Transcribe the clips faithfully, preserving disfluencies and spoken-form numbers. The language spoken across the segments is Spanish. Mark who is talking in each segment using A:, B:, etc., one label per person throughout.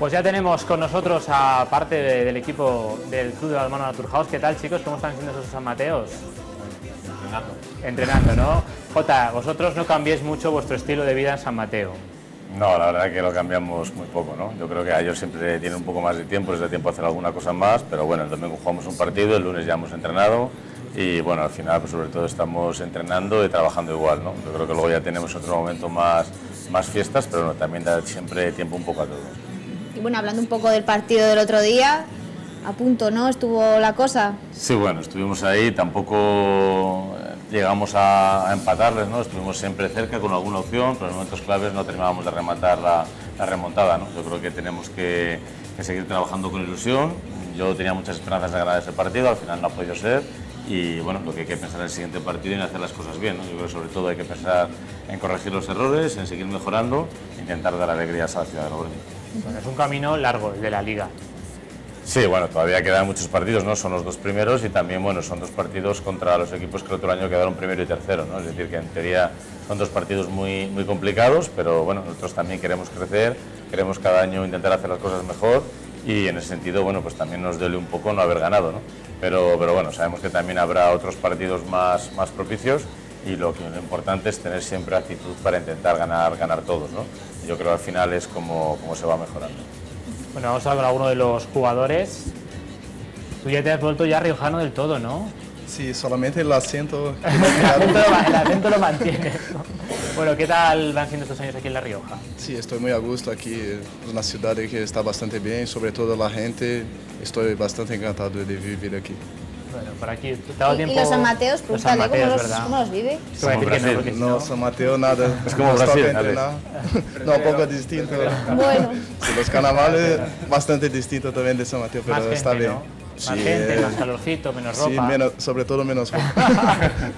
A: Pues ya tenemos con nosotros a parte de, del equipo del Club de Balonmano Naturhaus. ¿Qué tal, chicos? ¿Cómo están siendo esos San Mateos?
B: Entrenando.
A: Entrenando, ¿no? Jota, vosotros no cambiéis mucho vuestro estilo de vida en San Mateo.
B: No, la verdad que lo cambiamos muy poco, ¿no? Yo creo que ellos siempre tienen un poco más de tiempo, les da tiempo a hacer alguna cosa más, pero bueno, el domingo jugamos un partido, el lunes ya hemos entrenado y bueno, al final pues sobre todo estamos entrenando y trabajando igual, ¿no? Yo creo que luego ya tenemos otro momento más, más fiestas, pero bueno, también da siempre tiempo un poco a todo.
C: Y bueno, hablando un poco del partido del otro día, a punto, ¿no? ¿Estuvo la cosa?
B: Sí, bueno, estuvimos ahí, tampoco llegamos a, a empatarles, ¿no? Estuvimos siempre cerca con alguna opción, pero en momentos claves no terminábamos de rematar la, la remontada, ¿no? Yo creo que tenemos que, que seguir trabajando con ilusión. Yo tenía muchas esperanzas de ganar ese partido, al final no ha podido ser. Y bueno, lo que hay que pensar en el siguiente partido y en hacer las cosas bien, ¿no? Yo creo que sobre todo hay que pensar en corregir los errores, en seguir mejorando e intentar dar alegrías a la ciudad de Logroño.
A: Bueno, es un camino largo el de la Liga.
B: Sí, bueno, todavía quedan muchos partidos, ¿no? Son los dos primeros y también, bueno, son dos partidos contra los equipos que el otro año quedaron primero y tercero, ¿no? Es decir, que en teoría son dos partidos muy, muy complicados, pero bueno, nosotros también queremos crecer, queremos cada año intentar hacer las cosas mejor y en ese sentido, bueno, pues también nos duele un poco no haber ganado, ¿no? Pero, pero bueno, sabemos que también habrá otros partidos más, más propicios y lo, que, lo importante es tener siempre actitud para intentar ganar, ganar todos, ¿no? Yo creo que al final es como, como se va mejorando.
A: Bueno, vamos a hablar con alguno de los jugadores. Tú ya te has vuelto ya riojano del todo, ¿no?
D: Sí, solamente el acento.
A: el, acento lo, el acento lo mantienes, ¿no? Bueno, ¿qué tal van siendo estos años aquí en La Rioja?
D: Sí, estoy muy a gusto aquí. Es una ciudad que está bastante bien, sobre todo la gente. Estoy bastante encantado de vivir aquí.
A: Bueno, por aquí, ¿todo
C: ¿Y,
A: tiempo?
C: ¿Y los San Mateos?
A: Los San
C: Pregúntale,
A: Mateos,
C: ¿cómo, los-
A: ¿verdad?
C: ¿cómo los vive?
A: Es que voy a decir que no, porque si
D: No,
A: no-
D: San Mateo nada.
B: Es como
D: no
B: Brasil,
D: toca
B: ¿sabes?
D: entrenar. No, un poco distinto.
C: Bueno,
D: Sí, los carnavales bastante distinto también de San Mateo, pero
A: más gente,
D: está bien.
A: ¿no? Más
D: Sí,
A: gente,
D: eh,
A: más calorcito, menos
D: sí,
A: ropa.
D: menos, sobre todo menos ropa.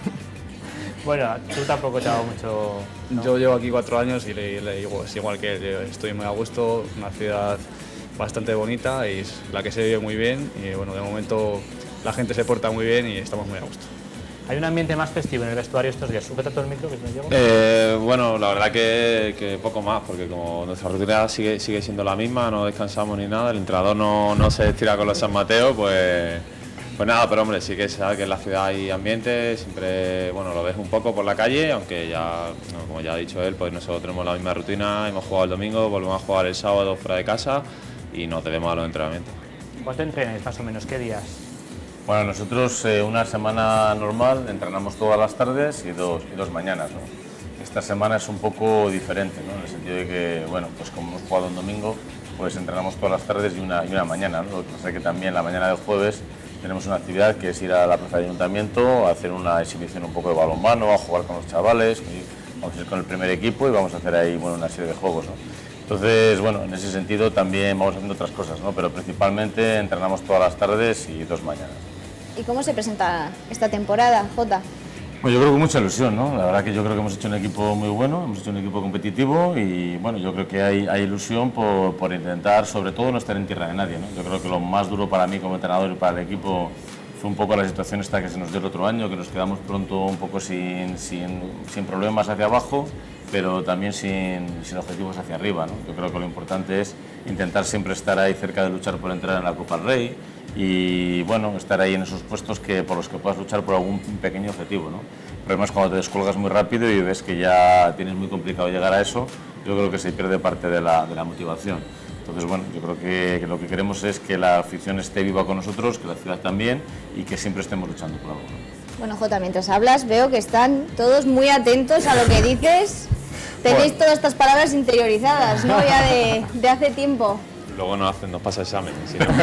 A: Bueno, tú tampoco te ha dado mucho... ¿no?
E: Yo llevo aquí cuatro años y le, le digo, es igual que él, yo estoy muy a gusto, una ciudad bastante bonita y es la que se vive muy bien y bueno, de momento la gente se porta muy bien y estamos muy a gusto.
A: Hay un ambiente más festivo en el vestuario estos días. Sujeta todo el micro que se me llevo.
F: Eh, bueno, la verdad que, que poco más, porque como nuestra rutina sigue, sigue siendo la misma, no descansamos ni nada, el entrenador no, no se estira con los San Mateo, pues, pues nada, pero hombre, sí que se sabe que en la ciudad hay ambiente, siempre, bueno, lo ves un poco por la calle, aunque ya, no, como ya ha dicho él, pues nosotros tenemos la misma rutina, hemos jugado el domingo, volvemos a jugar el sábado fuera de casa y nos debemos a los entrenamientos.
A: ¿Cuánto entrenáis más o menos? ¿Qué días?
B: Bueno, nosotros eh, una semana normal entrenamos todas las tardes y dos, y dos mañanas, ¿no? Esta semana es un poco diferente, ¿no? En el sentido de que, bueno, pues como hemos jugado un domingo, pues entrenamos todas las tardes y una, y una mañana, ¿no? Lo que pasa es que también la mañana del jueves tenemos una actividad que es ir a la plaza de ayuntamiento, a hacer una exhibición un poco de balonmano, a jugar con los chavales, y vamos a ir con el primer equipo y vamos a hacer ahí, bueno, una serie de juegos, ¿no? Entonces, bueno, en ese sentido también vamos haciendo otras cosas, ¿no? Pero principalmente entrenamos todas las tardes y dos mañanas.
C: ¿y cómo se presenta esta temporada, Jota?
B: Pues yo creo que mucha ilusión, ¿no? La verdad que yo creo que hemos hecho un equipo muy bueno, hemos hecho un equipo competitivo y bueno, yo creo que hay, hay ilusión por, por intentar, sobre todo, no estar en tierra de nadie, ¿no? Yo creo que lo más duro para mí como entrenador y para el equipo fue un poco la situación esta que se nos dio el otro año, que nos quedamos pronto un poco sin, sin, sin problemas hacia abajo, pero también sin, sin objetivos hacia arriba, ¿no? Yo creo que lo importante es intentar siempre estar ahí cerca de luchar por entrar en la Copa del Rey y bueno, estar ahí en esos puestos que, por los que puedas luchar por algún pequeño objetivo, ¿no? El problema es cuando te descuelgas muy rápido y ves que ya tienes muy complicado llegar a eso, yo creo que se pierde parte de la, de la motivación. Entonces, bueno, yo creo que, que lo que queremos es que la afición esté viva con nosotros, que la ciudad también y que siempre estemos luchando por algo, ¿no?
C: Bueno, Jota, mientras hablas veo que están todos muy atentos a lo que dices. Tenéis
B: Bueno.
C: todas estas palabras interiorizadas, ¿no? Ya de, de hace tiempo.
F: Luego nos hacen, nos pasa exámenes, si no.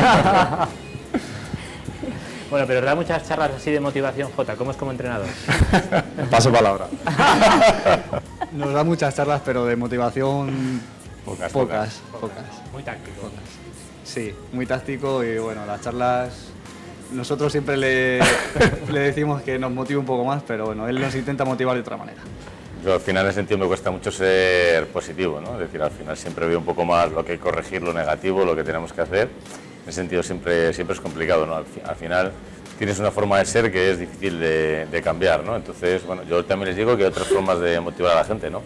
A: Bueno, pero da muchas charlas así de motivación, Jota. ¿Cómo es como entrenador?
E: Paso palabra. Nos da muchas charlas, pero de motivación
B: Pocas,
E: pocas, pocas.
A: Muy táctico.
E: Sí, muy táctico y bueno, las charlas nosotros siempre le, le decimos que nos motive un poco más, pero bueno, él nos intenta motivar de otra manera.
B: Yo al final en ese sentido me cuesta mucho ser positivo, ¿no? Es decir, al final siempre veo un poco más lo que hay que corregir, lo negativo, lo que tenemos que hacer. En ese sentido siempre, siempre es complicado, ¿no? Al, fi- al final tienes una forma de ser que es difícil de, de cambiar, ¿no? Entonces, bueno, yo también les digo que hay otras formas de motivar a la gente, ¿no?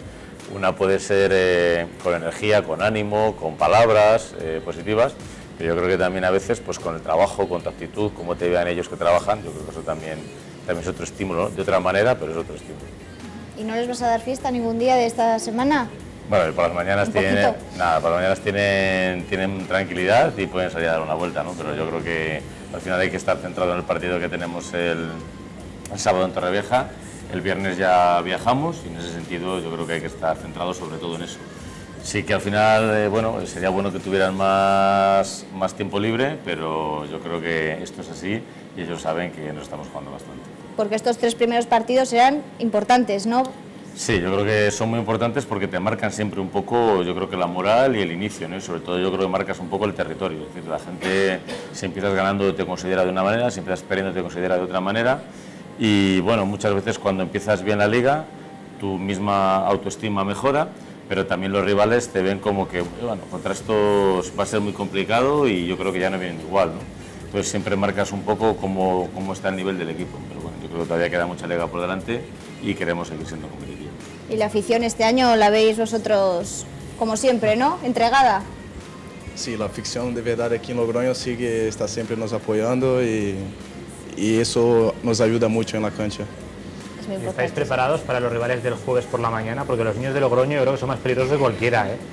B: Una puede ser eh, con energía, con ánimo, con palabras eh, positivas, pero yo creo que también a veces pues con el trabajo, con tu actitud, cómo te vean ellos que trabajan, yo creo que eso también, también es otro estímulo, ¿no? De otra manera, pero es otro estímulo.
C: ¿Y no les vas a dar fiesta ningún día de esta semana?
B: Bueno, por las mañanas
C: ¿Un
B: tienen,
C: poquito?
B: nada, por las mañanas tienen, tienen tranquilidad y pueden salir a dar una vuelta, ¿no? Pero yo creo que al final hay que estar centrado en el partido que tenemos el, el sábado en Torrevieja. El viernes ya viajamos y en ese sentido yo creo que hay que estar centrado sobre todo en eso. Sí que al final, eh, bueno, sería bueno que tuvieran más, más tiempo libre, pero yo creo que esto es así y ellos saben que nos estamos jugando bastante.
C: Porque estos tres primeros partidos serán importantes, ¿no?
B: Sí, yo creo que son muy importantes porque te marcan siempre un poco, yo creo que la moral y el inicio, ¿no? Y sobre todo yo creo que marcas un poco el territorio. Es decir, la gente, si empiezas ganando te considera de una manera, si empiezas perdiendo te considera de otra manera. Y bueno, muchas veces cuando empiezas bien la liga, tu misma autoestima mejora, pero también los rivales te ven como que, bueno, contra estos va a ser muy complicado y yo creo que ya no vienen igual, ¿no? Entonces siempre marcas un poco cómo, cómo está el nivel del equipo, pero bueno, yo creo que todavía queda mucha liga por delante y queremos seguir siendo competitivos.
C: Y la afición este año la veis vosotros, como siempre, ¿no? Entregada.
D: Sí, la afición de verdad aquí en Logroño sigue, está siempre nos apoyando y, y eso nos ayuda mucho en la cancha.
C: Es muy
A: ¿Estáis
C: importante.
A: preparados para los rivales del jueves por la mañana? Porque los niños de Logroño yo creo que son más peligrosos que cualquiera, ¿eh?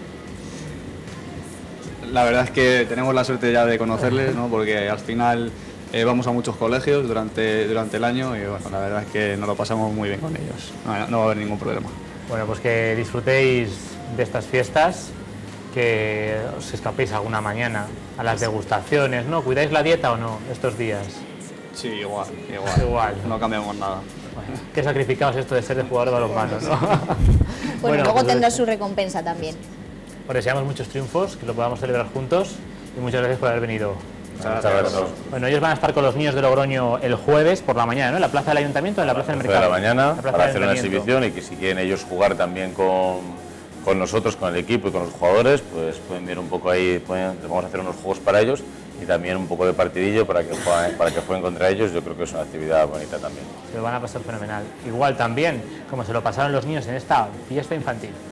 E: La verdad es que tenemos la suerte ya de conocerles, ¿no? Porque al final eh, vamos a muchos colegios durante, durante el año y bueno, la verdad es que nos lo pasamos muy bien con ellos. No, no va a haber ningún problema.
A: Bueno, pues que disfrutéis de estas fiestas, que os escapéis alguna mañana a las degustaciones, ¿no? ¿Cuidáis la dieta o no estos días?
E: Sí, igual, igual.
A: Igual.
E: No cambiamos nada.
A: Bueno, qué sacrificados esto de ser de jugador de balonmano, ¿no?
C: Bueno, luego
A: pues
C: tendrá
A: eso.
C: su recompensa también.
A: Os deseamos muchos triunfos, que lo podamos celebrar juntos y muchas gracias por haber venido.
B: Muchas gracias.
A: Bueno, ellos van a estar con los niños de Logroño el jueves por la mañana, ¿no? En la plaza del Ayuntamiento o en la plaza del
B: de
A: Mercado.
B: la mañana
A: La plaza
B: para
A: del
B: hacer una
A: Ayuntamiento.
B: exhibición y que si quieren ellos jugar también con, con nosotros, con el equipo y con los jugadores, pues pueden ver un poco ahí, pueden, vamos a hacer unos juegos para ellos y también un poco de partidillo para que jueguen, para que jueguen contra ellos. Yo creo que es una actividad bonita también.
A: Se lo van a pasar fenomenal. Igual también, como se lo pasaron los niños en esta fiesta infantil.